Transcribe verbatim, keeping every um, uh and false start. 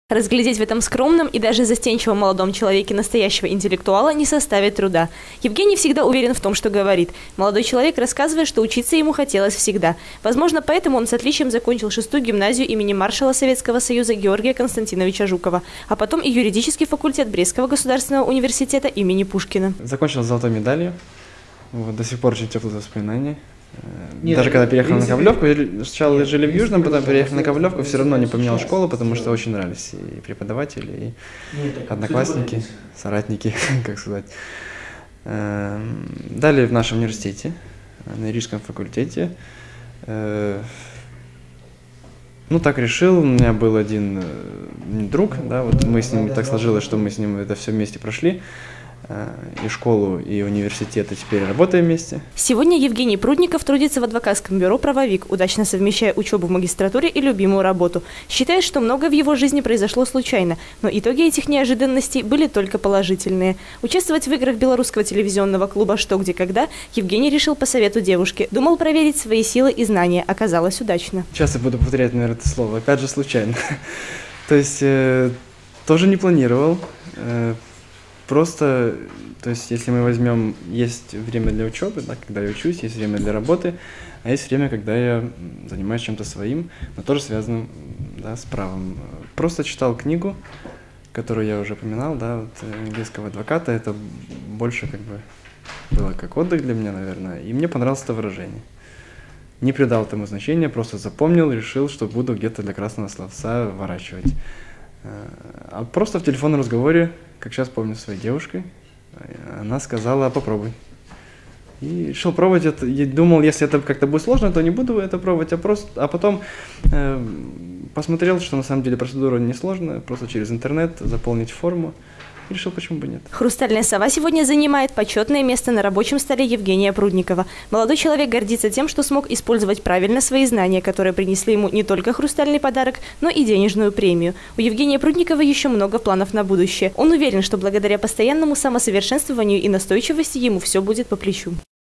Разглядеть в этом скромном и даже застенчивом молодом человеке настоящего интеллектуала не составит труда. Евгений всегда уверен в том, что говорит. Молодой человек рассказывает, что учиться ему хотелось всегда. Возможно, поэтому он с отличием закончил шестую гимназию имени маршала Советского Союза Георгия Константиновича Жукова, а потом и юридический факультет Брестского государственного университета имени Пушкина. Закончил с золотой медалью. Вот, до сих пор очень теплые воспоминания. Нет, Даже когда переехал на Ковлевку, сначала жили в Южном, потом переехал на Ковлевку, все равно не поменял школу, потому что очень нравились и преподаватели, и одноклассники, соратники, как сказать. Далее в нашем университете, на юридическом факультете. Ну, так решил, у меня был один друг, да, вот мы с ним, так сложилось, что мы с ним это все вместе прошли. И школу, и университет, и теперь работаем вместе. Сегодня Евгений Прудников трудится в адвокатском бюро «Правовик», удачно совмещая учебу в магистратуре и любимую работу. Считает, что многое в его жизни произошло случайно, но итоги этих неожиданностей были только положительные. Участвовать в играх белорусского телевизионного клуба «Что, где, когда» Евгений решил по совету девушки. Думал проверить свои силы и знания. Оказалось удачно. Часто буду повторять, наверное, это слово. Опять же, случайно. То есть, тоже не планировал. Просто, то есть, если мы возьмем, есть время для учебы, да, когда я учусь, есть время для работы, а есть время, когда я занимаюсь чем-то своим, но тоже связанным, да, с правом. Просто читал книгу, которую я уже упоминал, да, вот, английского адвоката. Это больше как бы было как отдых для меня, наверное, и мне понравилось это выражение. Не придал этому значения, просто запомнил, решил, что буду где-то для красного словца ворачивать. А просто в телефонном разговоре, как сейчас помню, с своей девушкой, она сказала: попробуй. И решил пробовать это. И думал, если это как-то будет сложно, то не буду это пробовать, а просто, а потом э, посмотрел, что на самом деле процедура несложная, просто через интернет заполнить форму. И решил, почему бы нет. «Хрустальная сова» сегодня занимает почетное место на рабочем столе Евгения Прудникова. Молодой человек гордится тем, что смог использовать правильно свои знания, которые принесли ему не только хрустальный подарок, но и денежную премию. У Евгения Прудникова еще много планов на будущее. Он уверен, что благодаря постоянному самосовершенствованию и настойчивости ему все будет по плечу.